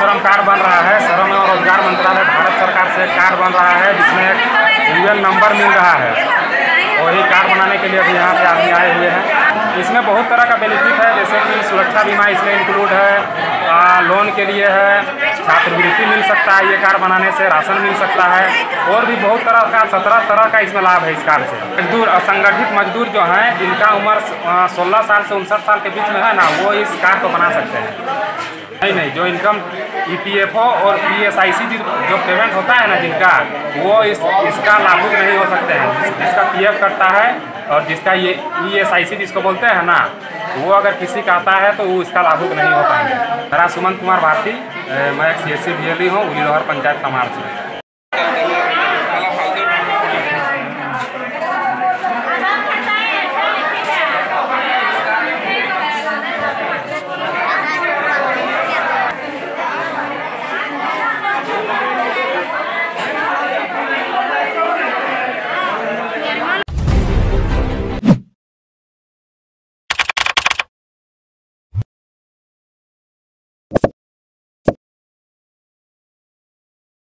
श्रम कार्ड बन रहा है। श्रम एवं रोजगार मंत्रालय भारत सरकार से कार्ड बन रहा है जिसमें एक यूएन नंबर मिल रहा है। वही कार्ड बनाने के लिए अभी यहाँ पे आदमी आए हुए हैं। इसमें बहुत तरह का बेनिफिट है, जैसे कि सुरक्षा बीमा इसमें इंक्लूड है, लोन के लिए है, छात्रवृत्ति मिल सकता है ये कार्ड बनाने से, राशन मिल सकता है, और भी बहुत तरह का 17 तरह का इसमें लाभ है इस कार्ड से। मजदूर, असंगठित मजदूर जो हैं जिनका उम्र 16 साल से 59 साल के बीच में है ना, वो इस कार्ड को बना सकते हैं। नहीं, जो इनकम ईपीएफओ और पीएसआईसी जो पेमेंट होता है ना जिनका, वो इसका लाभुक नहीं हो सकते हैं। जिसका पीएफ कटता है और जिसका ये ईएसआईसी जिसको बोलते हैं ना, वो अगर किसी का आता है तो वो इसका लाभुक नहीं हो पाएंगे। मेरा सुमंत कुमार भारती, मैं एक CSC VLE हूँ, उलीलोहर पंचायत समाज से।